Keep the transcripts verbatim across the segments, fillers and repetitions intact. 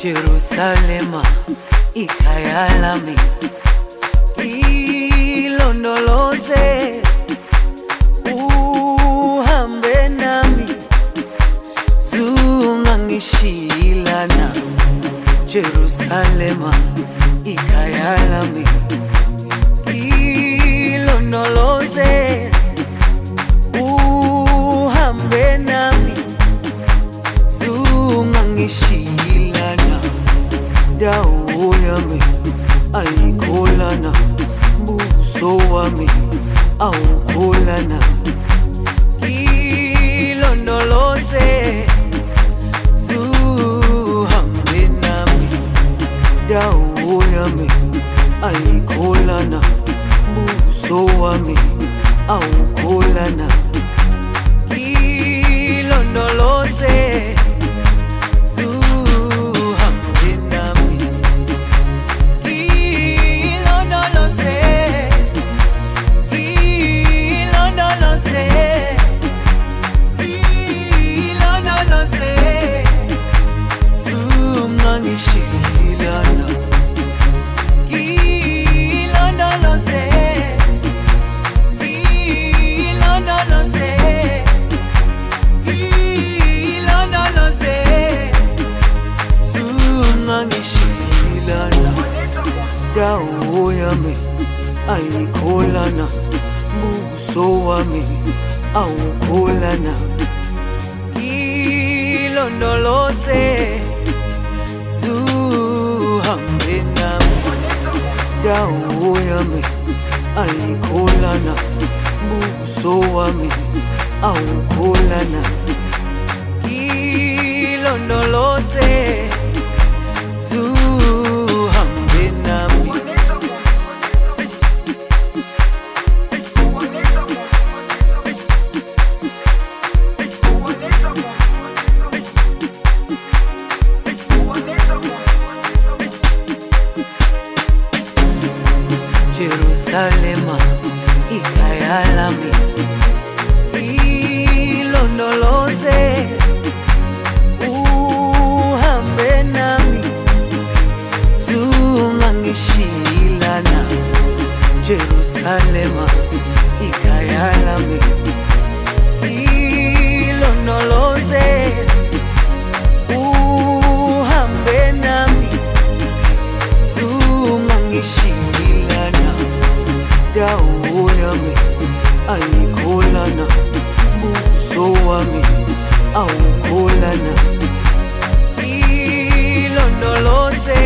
Jerusalema ikhaya lami, ilondoloze uhambe nami, zungangishilana. Jerusalema ikhaya lami, ilondoloze uhambe nami, zungangishilana. Dawo yami ayikholana, buso wami awukholana. Ilondoloze zuhambe nami, dawo yami ayikholana, buso wami awukholana. Ilondoloze dawo yami ayikholana, buso wami awukholana. Ilondoloze zuhambe nami, dawo yami ayikholana, buso wami awukholana. Ilondoloze zuhambe nami. Jerusalema ikhaya lami, ilondoloze uhambe nami, zungangishilana. Jerusalema ikhaya lami, ilondoloze uhambe nami, zungangishilana. Dawo yami ayikholana, buso wami awukholana. Ilondoloze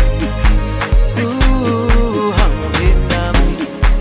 zuhambe nami.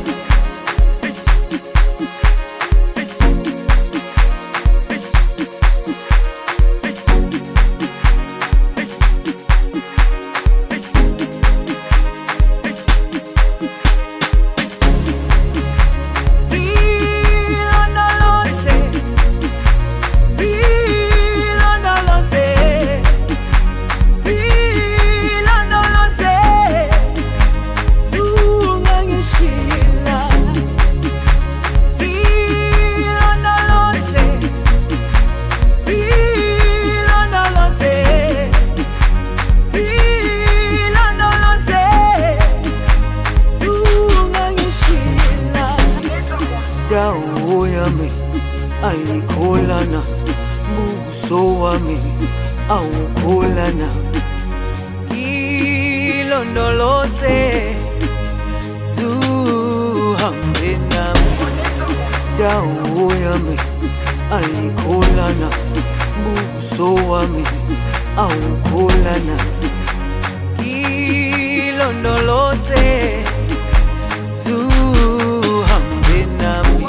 Dawo yami ayikholana, buso wami awukholana. Ilondoloze zuhambe nami, dawo yami ayikholana, buso wami awukholana. Ilondoloze zuhambe nami.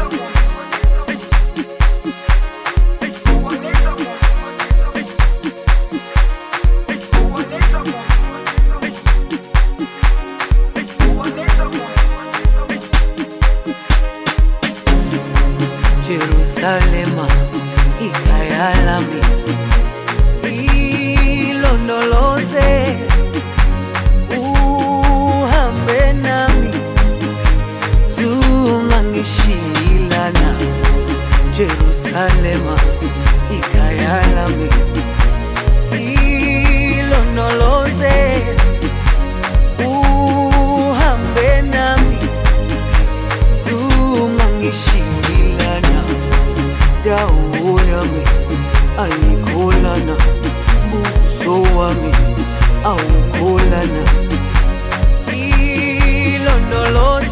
Jerusalema ikhaya lami, ilondoloze uhambe aukulana ilondoloze